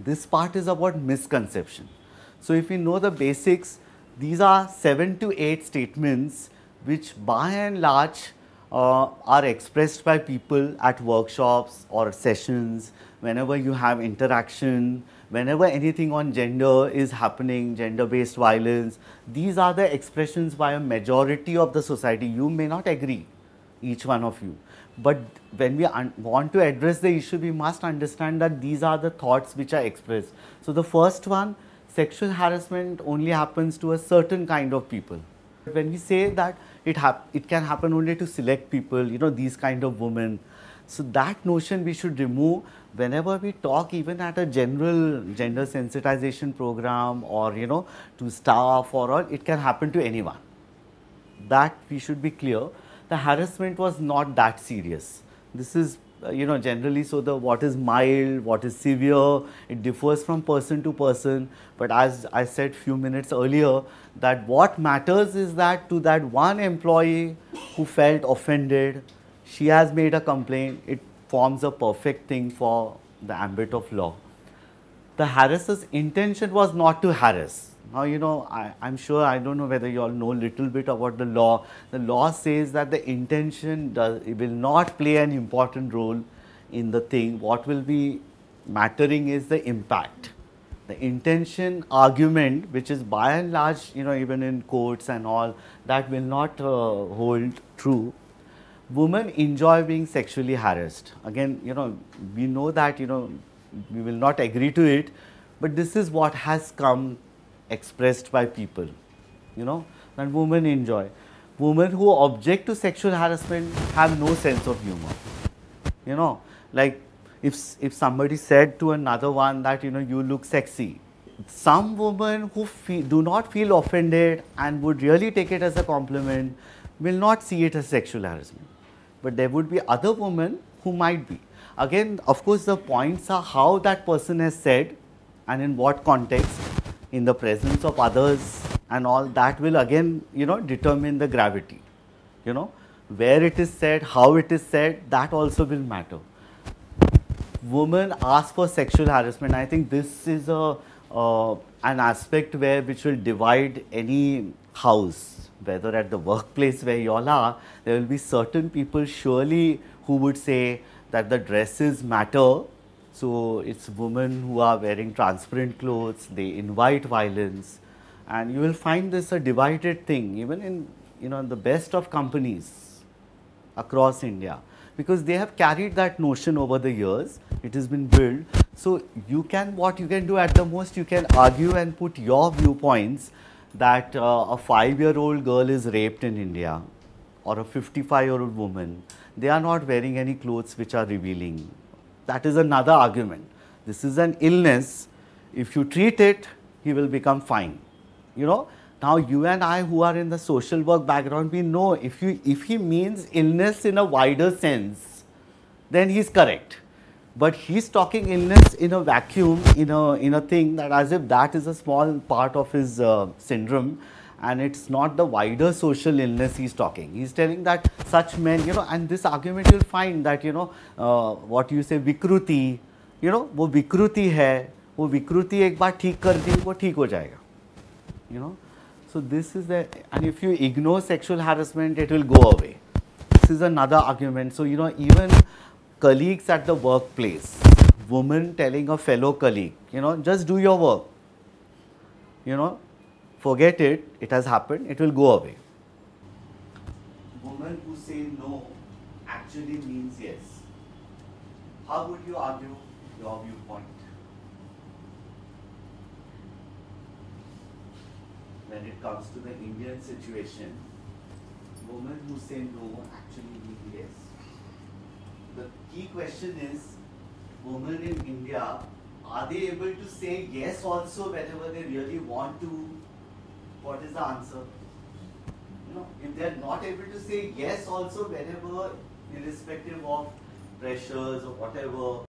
This part is about misconception. So if we know the basics, these are 7 to 8 statements which by and large are expressed by people at workshops or sessions, whenever you have interaction, whenever anything on gender is happening, gender-based violence. These are the expressions by a majority of the society. You may not agree, each one of you. But when we want to address the issue, we must understand that these are the thoughts which are expressed. So the first one, sexual harassment only happens to a certain kind of people. When we say that it can happen only to select people, these kind of women. So that notion we should remove whenever we talk, even at a general gender sensitization program or, to staff or all, it can happen to anyone. That we should be clear. The harassment was not that serious. This is, generally, so the what is mild, what is severe, it differs from person to person. But as I said few minutes earlier, that what matters is that to that one employee who felt offended, she has made a complaint, it forms a perfect thing for the ambit of law. The harasser's intention was not to harass. Now, I'm sure, I don't know whether you all know a little bit about the law. The law says that the intention will not play an important role in the thing. What will be mattering is the impact. The intention argument, which is by and large, even in courts and all, that will not hold true. Women enjoy being sexually harassed. Again, we know that, we will not agree to it, but this is what has come expressed by people, that women enjoy. Women who object to sexual harassment have no sense of humor. Like if somebody said to another one that, you look sexy, some women who do not feel offended and would really take it as a compliment will not see it as sexual harassment. But there would be other women who might be. Again, of course, the points are how that person has said and in what context, in the presence of others and all, that will again, determine the gravity. Where it is said, how it is said, that also will matter. Women ask for sexual harassment. I think this is an aspect which will divide any house, whether at the workplace where you all are, there will be certain people surely who would say that the dresses matter. So it's women who are wearing transparent clothes, they invite violence, and you will find this a divided thing, even in the best of companies across India, because they have carried that notion over the years. It has been built. So what you can do at the most, you can argue and put your viewpoints that a 5-year-old girl is raped in India, or a 55-year-old woman, they are not wearing any clothes which are revealing. That is another argument. This is an illness. If you treat it, he will become fine. Now you and I who are in the social work background, we know if he means illness in a wider sense, then he's correct. But he's talking illness in a vacuum, in a thing that as if that is a small part of his syndrome, and it's not the wider social illness he's talking. He's telling that such men, and this argument you'll find that, what you say, vikruti, वो विकृति है, वो विकृति एक बार ठीक कर दी, वो ठीक हो जाएगा. So this is and if you ignore sexual harassment, it will go away. This is another argument. So, even colleagues at the workplace, woman telling a fellow colleague, just do your work, forget it, it has happened, it will go away. Women who say no actually means yes. How would you argue your viewpoint? When it comes to the Indian situation, women who say no actually mean yes. The key question is, women in India, are they able to say yes also whenever they really want to? What is the answer? If they are not able to say yes also whenever, irrespective of pressures or whatever,